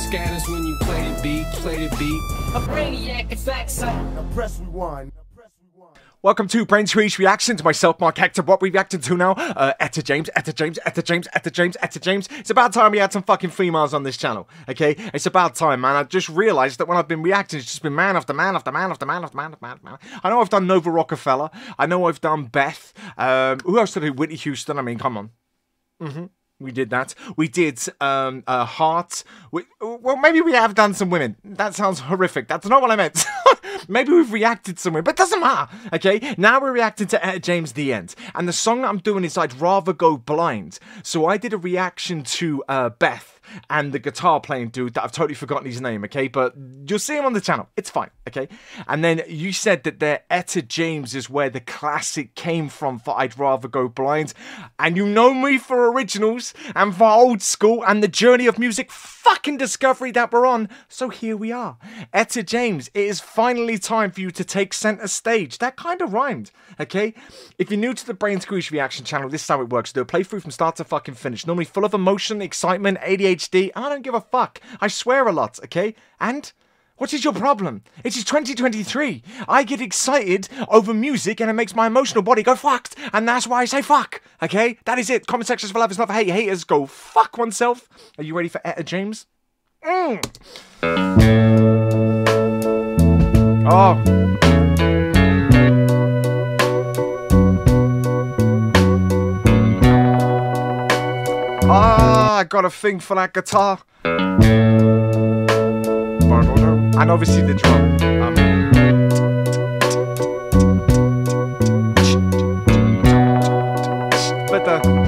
scatters when you play the beat, A brainiac, in fact, son. Now press rewind. Welcome to Brain Squeeze Reactions. Myself, Mark Hector. What we reacting to now? Etta James. It's about time we had some fucking females on this channel, okay? It's about time, man. I just realised that when I've been reacting, it's just been man after man after man after man after man after man after man. I know I've done Nova Rockefeller. I know I've done Beth. Who else did I do? Whitney Houston. I mean, come on. We did that. We did Heart. Well, maybe we have done some women. That sounds horrific. That's not what I meant. Maybe we've reacted to some women, but it doesn't matter. Okay, now we're reacting to Etta James, The End. And the song that I'm doing is I'd Rather Go Blind. So I did a reaction to Beth and the guitar playing dude that I've totally forgotten his name, okay? But you'll see him on the channel. It's fine, okay? And then you said that their Etta James is where the classic came from for I'd Rather Go Blind. And you know me for originals and for old school and the journey of music fucking discovery that we're on. So here we are. Etta James, it is finally time for you to take center stage. That kind of rhymed, okay? If you're new to the Brain Squeeze Reaction channel, this is how it works. Do a playthrough from start to fucking finish. Normally full of emotion, excitement, ADHD. I don't give a fuck. I swear a lot, okay? And what is your problem? It is 2023. I get excited over music and it makes my emotional body go fucked. And that's why I say fuck, okay? That is it. Comment sections for love, it's not for hate. Haters go fuck oneself. Are you ready for Etta James? Oh. I got a thing for that guitar. And obviously the drum. But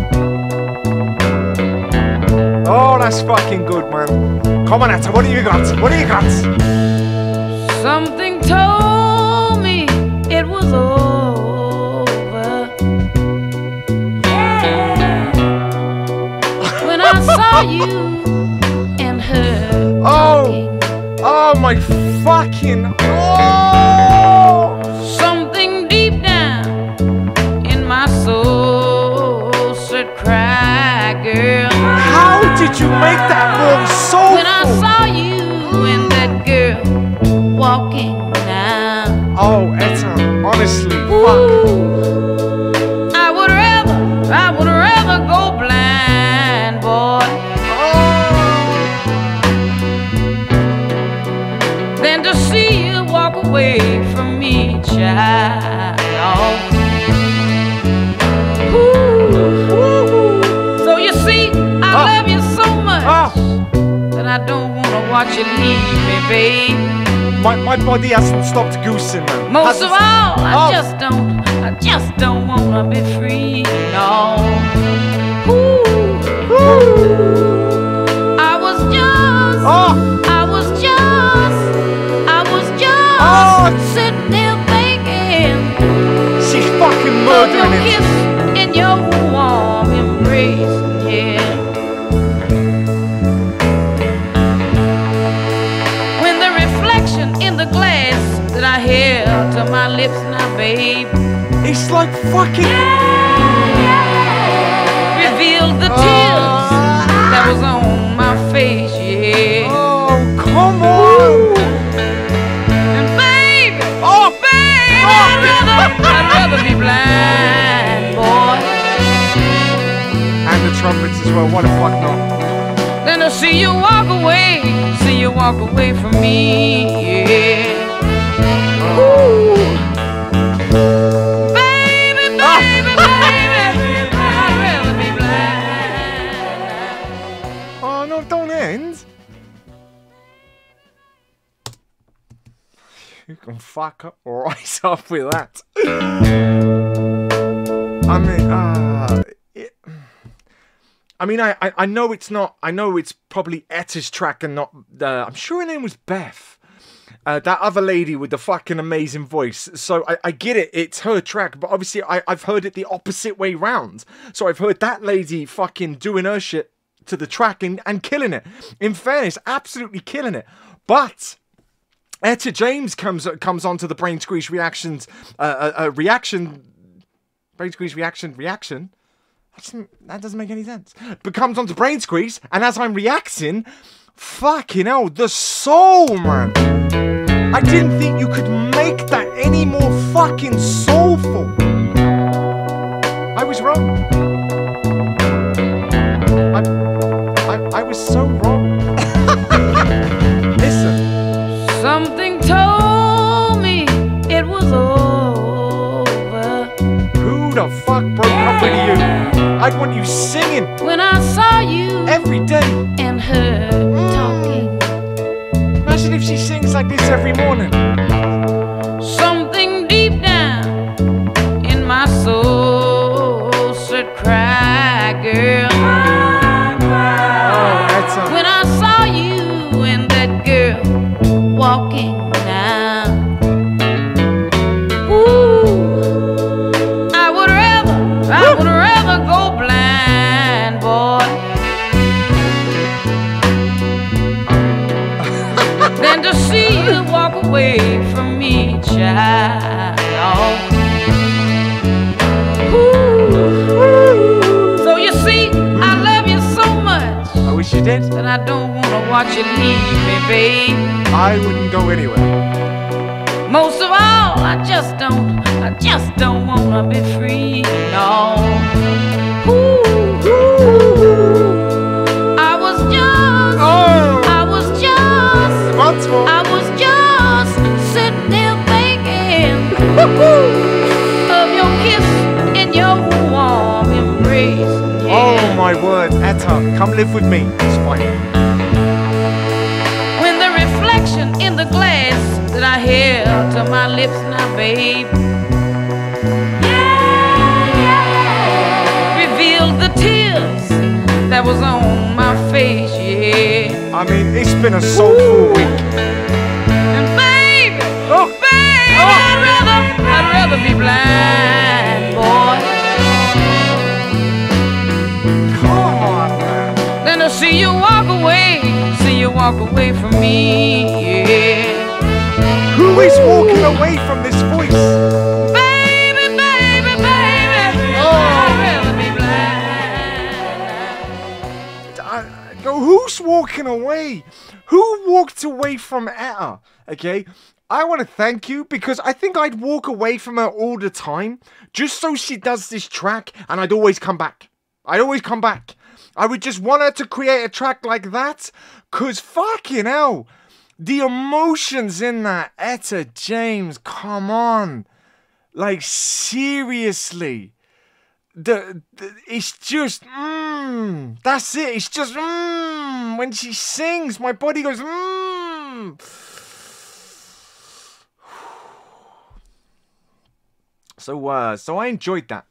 oh, that's fucking good, man. Come on, Etta, what do you got? What do you got? Something told me it was over. Yeah. When I saw you and her talking. Oh my fucking, oh! Something deep down in my soul said, cry, girl. How did you make that more soulful? When I saw you and that girl walking down. Oh, Etta, honestly, ooh, I would rather go blind, boy. Than to see you walk away from me, child. Ooh. So you see, I love you so much that I don't want to watch you leave me, babe. My body hasn't stopped goosing, man. Most of all, I just don't want to be free, no. Ooh. I was just sitting there thinking, she's fucking murdering your kiss in your warm embrace, yeah. When the reflection in the glass that I held to my lips now, babe, it's like fucking revealed the tears that was on my face, yeah. Oh, come on. I'd rather be blind, boy. And the trumpets as well, what the fuck not? Than to see you walk away from me, yeah. Ooh. Baby, I'd rather be blind. Oh no, don't end. You can fuck up right up with that. I know it's not. I know it's probably Etta's track and not. I'm sure her name was Beth. That other lady with the fucking amazing voice. So I get it. It's her track, but obviously I've heard it the opposite way round. So I've heard that lady fucking doing her shit to the track and killing it. In fairness, absolutely killing it. But Etta James comes onto the Brain Squeeze Reactions Brain Squeeze Reaction. That doesn't make any sense. But comes onto Brain Squeeze, and as I'm reacting, fucking hell, the soul, man. I didn't think you could make that any more fucking soulful. I was wrong. I was so wrong. Listen. Something told me it was over. Who the fuck broke up with you? I'd want you singing When I saw you every day. and her talking. Imagine if she sings like this every morning. Something deep down in my soul said, cry, girl. When I saw you and that girl walking now, ooh, I would rather go blind, boy, than to see you walk away from me, child. Ooh. So you see, I love you so much. I wish you did. That I don't wanna watch you leave me, babe. I wouldn't go anywhere. Most of all, I just don't wanna be free, no. Ooh, I was just sitting there thinking of your kiss and your warm embrace. Yeah. Oh my word, Etta, come live with me. It's fine. When the reflection in the glass that I held to my lips now, babe, revealed the tears that was on my face, yeah. I mean, it's been a soulful week. And baby, I'd rather be blind, boy, Come on, man. than to see you walk away from me, yeah. Who is walking away from this voice? Baby, Oh. I'd rather be blind. Who's walking away? Who walked away from Etta? Okay, I want to thank you because I think I'd walk away from her all the time just so she does this track and I'd always come back. I would just want her to create a track like that because fucking hell, the emotions in that, Etta James, come on. Like, seriously. It's just, that's it. It's just, when she sings, my body goes, So I enjoyed that.